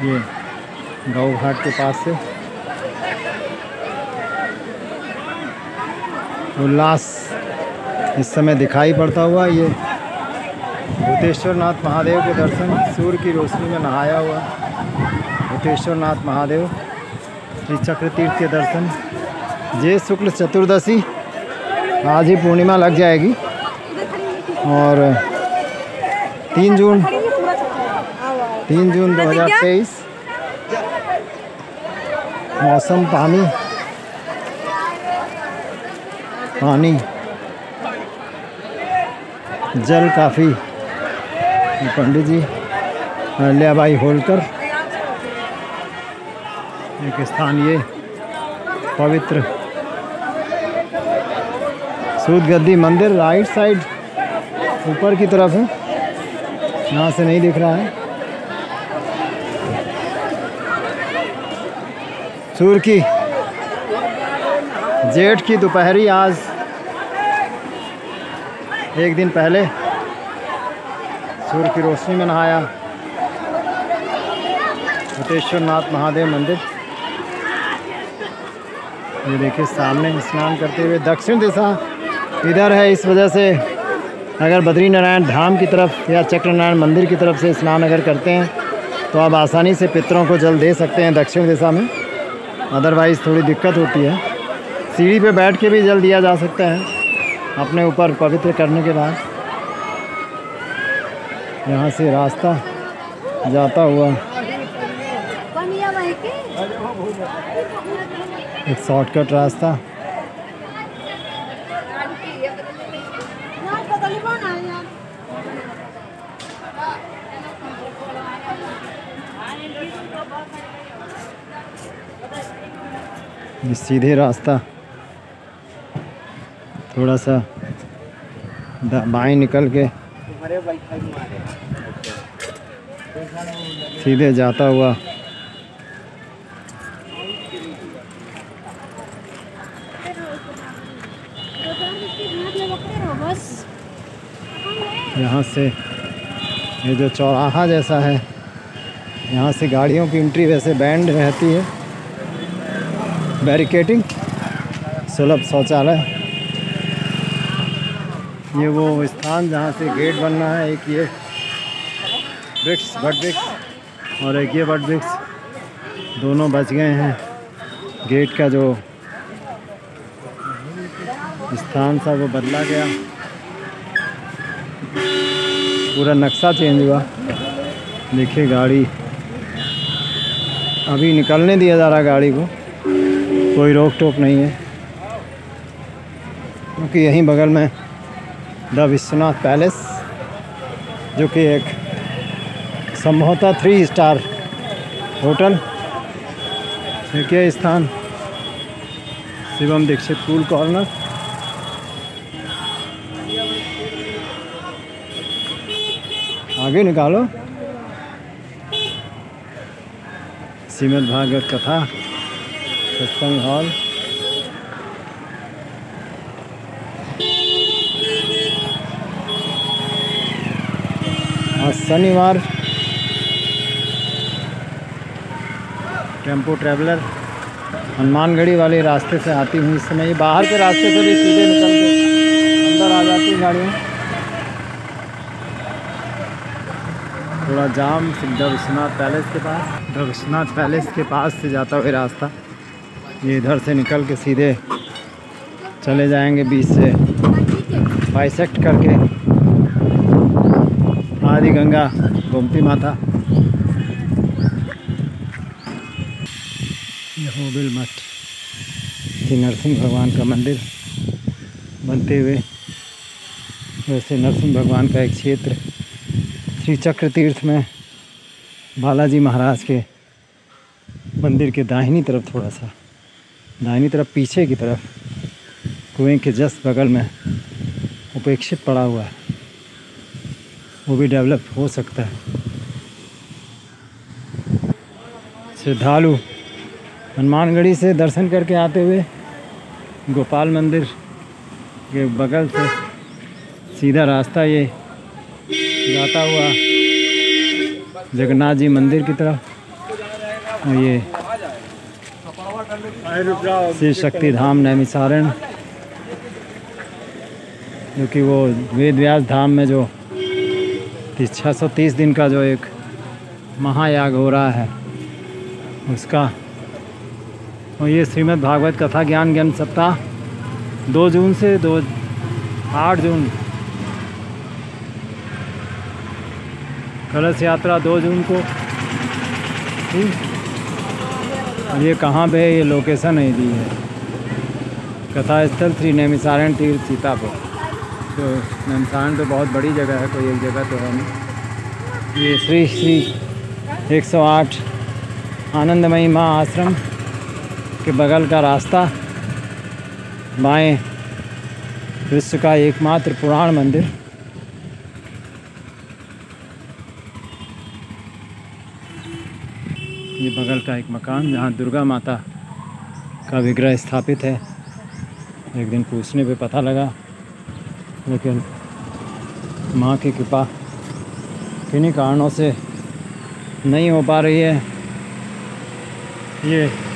ये गौ घाट के पास से उल्लास इस समय दिखाई पड़ता हुआ। ये भूतेश्वर नाथ महादेव के दर्शन, सूर्य की रोशनी में नहाया हुआ भूतेश्वर नाथ महादेव, श्री चक्र तीर्थ के दर्शन। ये शुक्ल चतुर्दशी, आज ही पूर्णिमा लग जाएगी और 3 जून 2023। मौसम पानी जल काफ़ी। पंडित जी अहल्याबाई होलकर, एक स्थान ये पवित्र सूदगद्दी मंदिर राइट साइड ऊपर की तरफ है, यहाँ से नहीं दिख रहा है। सूर्य की जेठ की दोपहरी, आज एक दिन पहले सूर्य की रोशनी में नहाया भूतेश्वर नाथ महादेव मंदिर। ये देखिए सामने स्नान करते हुए, दक्षिण दिशा इधर है, इस वजह से अगर बद्रीनारायण धाम की तरफ या चक्रनारायण मंदिर की तरफ से स्नान अगर करते हैं तो आप आसानी से पितरों को जल दे सकते हैं दक्षिण दिशा में। अदरवाइज़ थोड़ी दिक्कत होती है। सीढ़ी पे बैठ के भी जल दिया जा सकता है अपने ऊपर पवित्र करने के बाद। यहाँ से रास्ता जाता हुआ एक शॉर्टकट रास्ता। ये सीधे रास्ता, थोड़ा सा बाएं निकल के सीधे जाता हुआ यहाँ से ये जो चौराहा जैसा है, यहाँ से गाड़ियों की एंट्री वैसे बैंड रहती है। बैरिकेडिंग, सुलभ शौचालय, ये वो स्थान जहाँ से गेट बनना है। एक ये वृक्ष, वट वृक्ष, और एक ये वट वृक्ष, दोनों बच गए हैं। गेट का जो स्थान था वो बदला गया, पूरा नक्शा चेंज हुआ। देखिए गाड़ी अभी निकलने दिया जा रहा है, गाड़ी को कोई रोक टोक नहीं है, क्योंकि यहीं बगल में द विश्वनाथ पैलेस, जो कि एक संभवतः 3 स्टार होटल। देखिए स्थान शिवम दीक्षित कूल कॉर्नर। आगे निकालो, श्रीमद् भागवत कथा सत्संग हॉल। आज शनिवार टेम्पो ट्रैवलर हनुमानगढ़ी वाले रास्ते से आती हुई इस समय ये बाहर के रास्ते से भी सीधे निकल के अंदर आ जाती है गाड़ियाँ। थोड़ा जाम द विश्वनाथ पैलेस के पास, द विश्वनाथ पैलेस के पास से जाता हुआ रास्ता ये इधर से निकल के सीधे चले जाएंगे बीच से बाइसेक्ट करके आदि गंगा गोमती माता। ये होबिल मठ, श्री नरसिंह भगवान का मंदिर बनते हुए, वैसे नरसिंह भगवान का एक क्षेत्र श्री चक्र तीर्थ में बालाजी महाराज के मंदिर के दाहिनी तरफ, थोड़ा सा दाहिनी तरफ पीछे की तरफ कुएं के जस्ट बगल में उपेक्षित पड़ा हुआ है, वो भी डेवलप हो सकता है। श्रद्धालु हनुमानगढ़ी से दर्शन करके आते हुए गोपाल मंदिर के बगल से सीधा रास्ता ये जाता हुआ जगन्नाथ जी मंदिर की तरफ। और ये श्री शक्ति धाम नैमिषारण्य, जो कि वो वेद व्यास धाम में जो 630 दिन का जो एक महायाग हो रहा है उसका। और ये श्रीमद् भागवत कथा ज्ञान सप्ताह 2 जून से 8 जून, कलश यात्रा 2 जून को थी। और ये कहाँ पे है, ये लोकेशन है दी है, कथा स्थल श्री नैमिषारण्य तीर्थ सीतापुर। तो नैमिषारण्य तो बहुत बड़ी जगह है, कोई एक जगह तो है नहीं। ये श्री 108 आनंदमयी माँ आश्रम के बगल का रास्ता, बाएं विश्व का एकमात्र पुराण मंदिर। ये बगल का एक मकान जहाँ दुर्गा माता का विग्रह स्थापित है। एक दिन पूछने पे पता लगा, लेकिन माँ की कृपा किन्हीं कारणों से नहीं हो पा रही है। ये